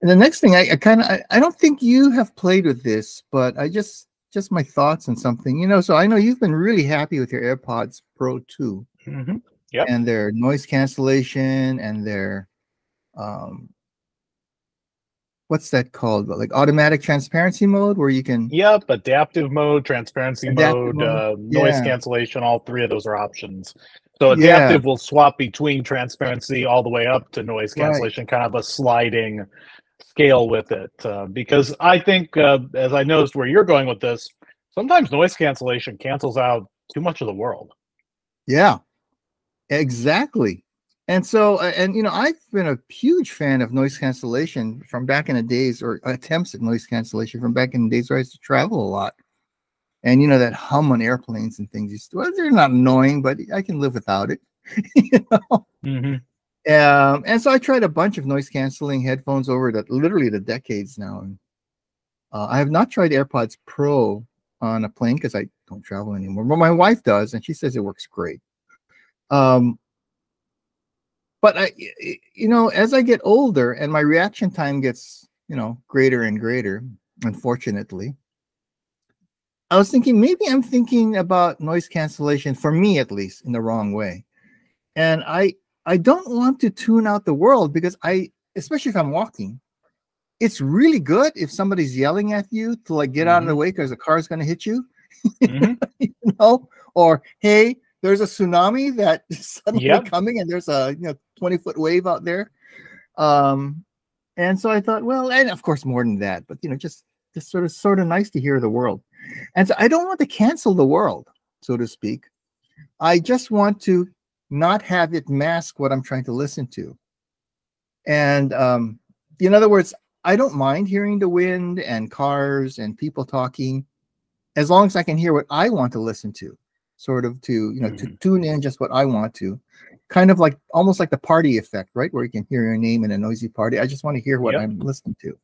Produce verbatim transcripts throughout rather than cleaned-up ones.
And the next thing, I, I kind of, I, I don't think you have played with this, but I just, just my thoughts on something, you know. So I know you've been really happy with your AirPods Pro two, mm-hmm. Yep. and their noise cancellation and their, um, what's that called? Like automatic transparency mode, where you can. Yep, adaptive mode, transparency Adaptive mode, mode. Uh, noise Yeah. cancellation. All three of those are options. So Yeah. adaptive will swap between transparency all the way up to noise Right. cancellation, kind of a sliding scale with it. Uh, because I think, uh, as I noticed where you're going with this, sometimes noise cancellation cancels out too much of the world. Yeah, exactly. And so, uh, and you know, I've been a huge fan of noise cancellation from back in the days, or attempts at noise cancellation from back in the days where I used to travel a lot. And you know, that hum on airplanes and things, used to, well, they're not annoying, but I can live without it. You know? Mm-hmm. Um, and so I tried a bunch of noise canceling headphones over the literally the decades now. And uh, I have not tried AirPods Pro on a plane because I don't travel anymore. But my wife does, and she says it works great. Um, But I, you know, as I get older and my reaction time gets, you know, greater and greater, unfortunately, I was thinking maybe I'm thinking about noise cancellation, for me at least, in the wrong way. And I, I don't want to tune out the world, because I, especially if I'm walking, it's really good if somebody's yelling at you to like get mm-hmm. out of the way because the car's going to hit you, mm-hmm. you know, or hey, there's a tsunami that is suddenly yep. coming, and there's a, you know, twenty foot wave out there. Um, and so I thought, well, and of course more than that, but you know, just, just sort of, sort of nice to hear the world. And so I don't want to cancel the world, so to speak. I just want to not have it mask what I'm trying to listen to. And um, in other words, I don't mind hearing the wind and cars and people talking, as long as I can hear what I want to listen to. Sort of to, you know, mm-hmm. to tune in just what I want to, kind of like almost like the party effect, right? Where you can hear your name in a noisy party. I just want to hear what yep. I'm listening to.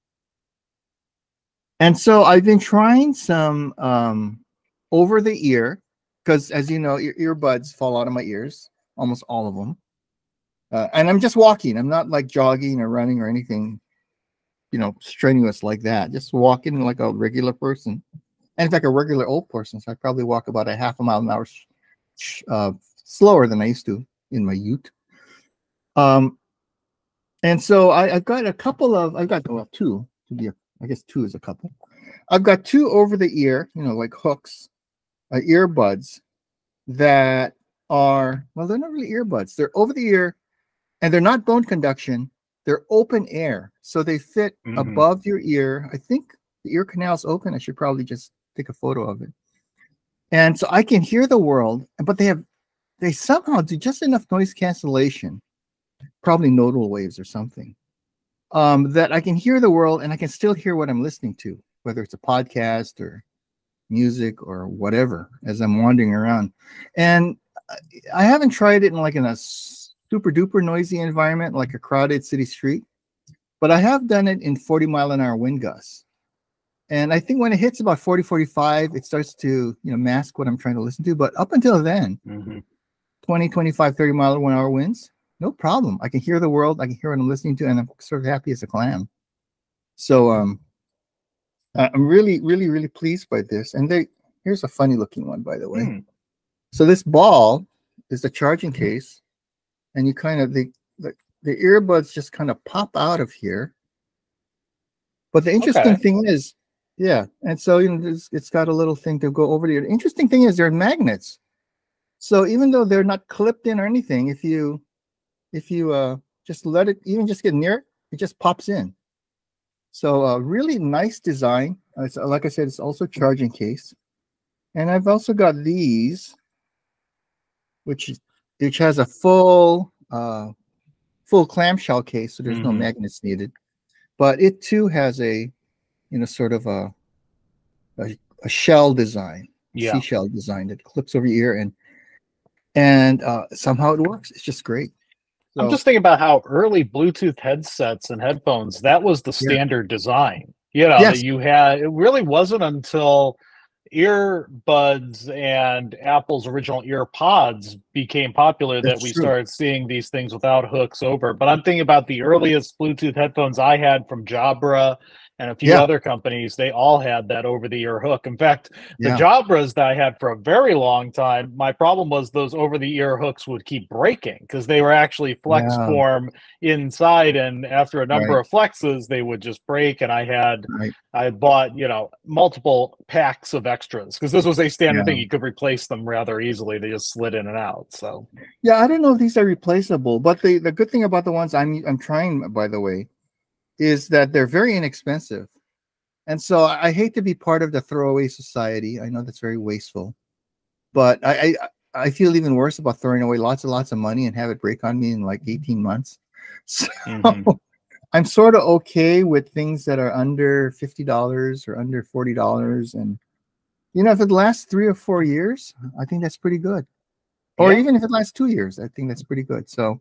And so I've been trying some um, over the ear, because as you know, ear earbuds fall out of my ears, almost all of them. Uh, and I'm just walking. I'm not like jogging or running or anything, you know, strenuous like that. Just walking like a regular person. And in fact, a regular old person, so I probably walk about a half a mile an hour uh, slower than I used to in my youth. Um, and so I, I've got a couple of, I've got well, two to be, a, I guess two is a couple. I've got two over the ear, you know, like hooks, uh, earbuds that are, well, they're not really earbuds. They're over the ear, and they're not bone conduction. They're open air, so they fit mm-hmm. above your ear. I think the ear canal's open. I should probably just take a photo of it. And so I can hear the world, but they have, they somehow do just enough noise cancellation, probably nodal waves or something, um, that I can hear the world and I can still hear what I'm listening to, whether it's a podcast or music or whatever, as I'm wandering around. And I haven't tried it in like in a super duper noisy environment, like a crowded city street, but I have done it in forty mile an hour wind gusts. And I think when it hits about forty, forty-five, it starts to, you know, mask what I'm trying to listen to. But up until then, mm-hmm. twenty, twenty-five, thirty mile an hour winds, no problem. I can hear the world. I can hear what I'm listening to, and I'm sort of happy as a clam. So um, I'm really, really, really pleased by this. And they, here's a funny looking one, by the way. Mm. So this ball is the charging case, and you kind of, the, the, the earbuds just kind of pop out of here. But the interesting okay. thing is, yeah, and so you know, it's, it's got a little thing to go over there. The interesting thing is they're magnets, so even though they're not clipped in or anything, if you if you uh, just let it, even just get near it, it just pops in. So uh, really nice design. Uh, it's, like I said, it's also charging case, and I've also got these, which which has a full uh, full clamshell case, so there's mm-hmm. no magnets needed, but it too has a, you know, sort of a, a, a shell design, yeah. seashell design that clips over your ear, and and uh, somehow it works. It's just great. So, I'm just thinking about how early Bluetooth headsets and headphones, that was the standard yeah. design. You know, yes. that you had. It really wasn't until earbuds and Apple's original ear pods became popular that That's we true. started seeing these things without hooks over. But I'm thinking about the earliest Bluetooth headphones I had from Jabra and a few Yeah, other companies. They all had that over-the-ear hook. In fact, the yeah, Jabras that I had for a very long time, my problem was those over-the-ear hooks would keep breaking because they were actually flex yeah. form inside, and after a number Right, of flexes, they would just break. And I had right. I bought, you know, multiple packs of extras because this was a standard thing. Yeah, You could replace them rather easily. They just slid in and out. So, yeah. I don't know if these are replaceable, but the the good thing about the ones I'm I'm trying, by the way, is that they're very inexpensive. And so I I hate to be part of the throwaway society. I know that's very wasteful, but I, I I feel even worse about throwing away lots and lots of money and have it break on me in like eighteen months. So mhm. I'm sort of okay with things that are under fifty dollars or under forty dollars. And you know, if it lasts three or four years, I think that's pretty good. Or Yeah. even if it lasts two years, I think that's pretty good. So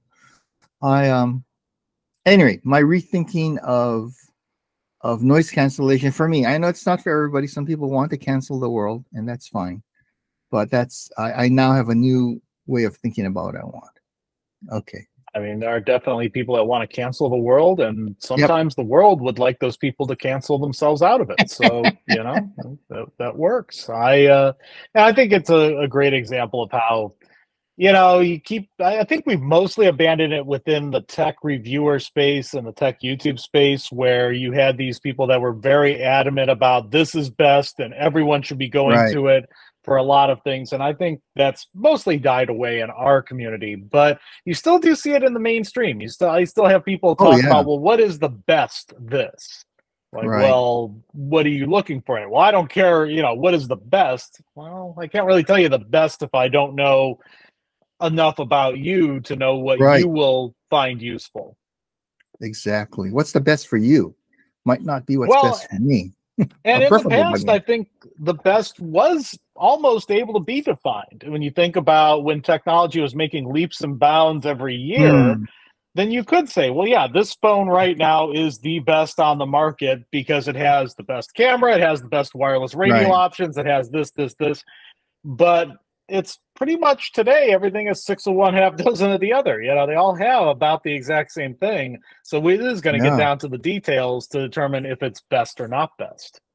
I um anyway, my rethinking of of noise cancellation for me. I know it's not for everybody. Some people want to cancel the world, and that's fine. But that's I, I now have a new way of thinking about what I want. Okay. I mean, there are definitely people that want to cancel the world, and Yep. sometimes the world would like those people to cancel themselves out of it. So, you know, that, that works. I, uh, and I think it's a, a great example of how, you know, you keep, I I think we've mostly abandoned it within the tech reviewer space and the tech YouTube space, where you had these people that were very adamant about this is best and everyone should be going Right. to it for a lot of things. And I think that's mostly died away in our community, but you still do see it in the mainstream. You still, I still have people Oh talk yeah. about, well, what is the best this? Like, Right. well, what are you looking for? Well, I don't care, you know, what is the best? Well, I can't really tell you the best if I don't know enough about you to know what you Right. will find useful. Exactly. What's the best for you might not be what's Well, best for me. and Or in the preferable by past, I me. think the best was almost able to be defined. When you think about when technology was making leaps and bounds every year, Hmm. then you could say, well, yeah, this phone right now is the best on the market because it has the best camera, it has the best wireless radio Right. options, it has this, this, this. But it's pretty much today everything is six of one, half dozen of the other. You know, they all have about the exact same thing. So it is going to get Yeah. down to the details to determine if it's best or not best.